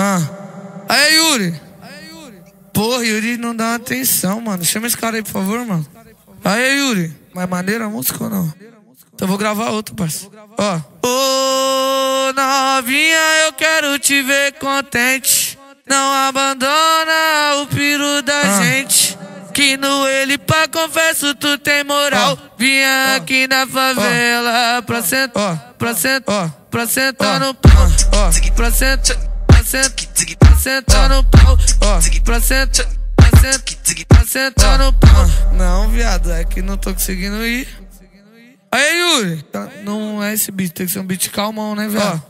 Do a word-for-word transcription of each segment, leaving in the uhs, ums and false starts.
Ah. Aí, Yuri. Porra, Yuri não dá atenção, mano. Chama esse cara aí, por favor, mano. Aí, Yuri. Mas maneira a música ou não? Então eu vou gravar outro, parceiro. Ó. Ô, novinha, eu quero te ver contente. Não abandona o piru da ah. gente. Que no ele pra confesso tu tem moral. Oh. Vinha oh. aqui na favela oh. pra sentar, oh. pra sentar, oh. pra sentar oh. no pau, oh. pra sentar, pra sentar, pra sentar no pau, oh. pra sentar, pra sentar, pra sentar no pau. Não, viado, é que não tô conseguindo ir. Aí, Yuri, não é esse beat, tem que ser um beat calmão, né, velho?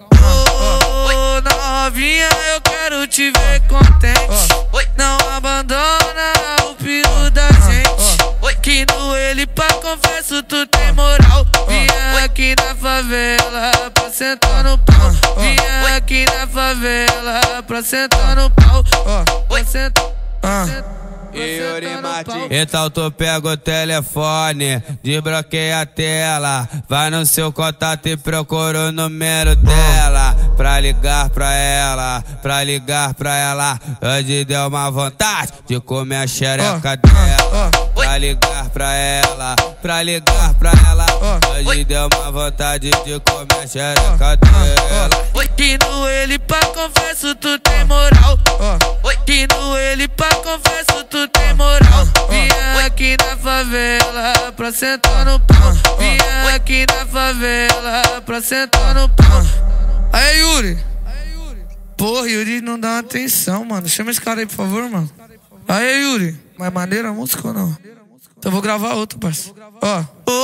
Ô, novinha, eu quero te ver contente. Não abandona o piru da gente. Que no ele pra confesso tu tem moral. Vinha aqui na favela pra sentar no pau. Vinha aqui na favela pra sentar no pau. Pra sentar, pra sentar. Yuri Martins. Então tu pega o telefone, desbloqueia a tela, vai no seu contato e procura o número dela. Pra ligar pra ela, pra ligar pra ela. Hoje deu uma vontade de comer a xereca dela. Pra ligar pra ela, pra ligar pra ela. Hoje deu uma vontade de comer a xereca dela. Que no ele pra confesso tu tem moral. Que no ele pra confesso tu tem moral. Vinha aqui na favela pra sentar no pau. Vinha aqui na favela pra sentar no pau. Aí, Yuri. Porra, Yuri não dá atenção, mano. Chama esse cara aí, por favor, mano. Aí, Yuri. Mas maneira a música ou não? Então eu vou gravar outro, parceiro. Ó.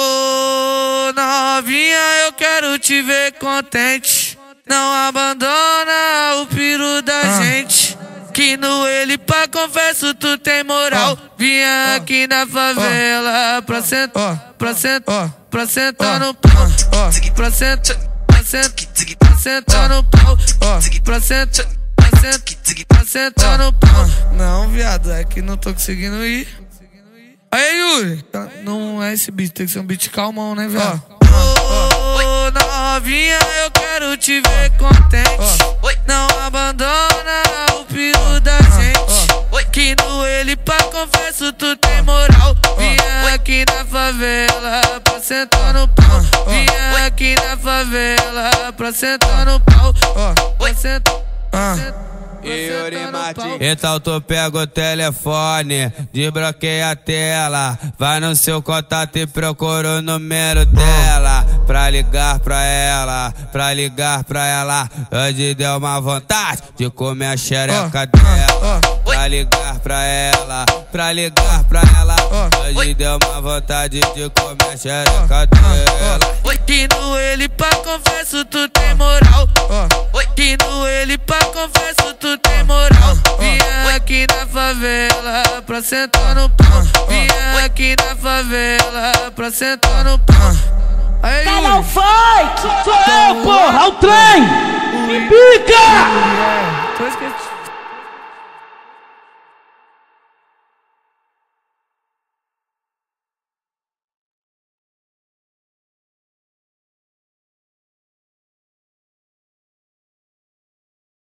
Ô, novinha, eu quero te ver contente. Não abandona o piru da ah. gente. Que no ele pra confesso tu tem moral. Oh. Vinha oh. aqui na favela oh. pra sentar, oh. pra sentar, oh. pra sentar oh. no pau, oh. pra sentar, pra sentar, pra sentar oh. no pau, oh. pra sentar, pra sentar, pra sentar oh. no pau. Não, viado, é que não tô conseguindo ir. Aí, Yuri, não é esse beat, tem que ser um beat calmão, né, viado? Ô, novinha, eu quero te ver contente. Não abandona o piru da gente. Que no ele pra confesso tu tem moral. Vinha aqui na favela pra sentar no pau. Vinha aqui na favela pra sentar no pau. Pra sentar, pra sentar. Yuri Martins. Então tu pega o telefone, desbloqueia a tela, vai no seu contato e procura o número dela. Pra ligar pra ela, pra ligar pra ela. Hoje deu uma vontade de comer a xereca dela. Pra ligar pra ela, pra ligar pra ela. Hoje deu uma vontade de comer a xereca dela. Que no ele pra confesso tu tem moral. Que no ele pra confesso tu tem moral. Vinha aqui na favela pra sentar no pau. Vinha aqui na favela pra sentar no pau. Aí, Canal Fight! Sou eu, porra! O trem! Me pica! É,